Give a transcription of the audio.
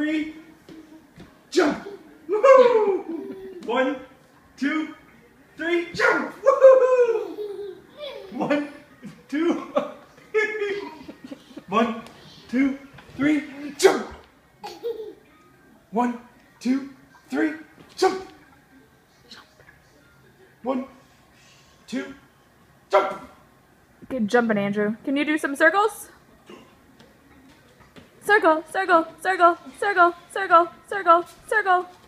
3, jump! Woohoo! 1, 2, 3, jump! Woohoo! 1, 2, 1, 2, 3, jump! 1, 2, 3, jump! 1, 2, jump! Good jumping, Andrew. Can you do some circles? Circle, circle, circle, circle, circle, circle, circle.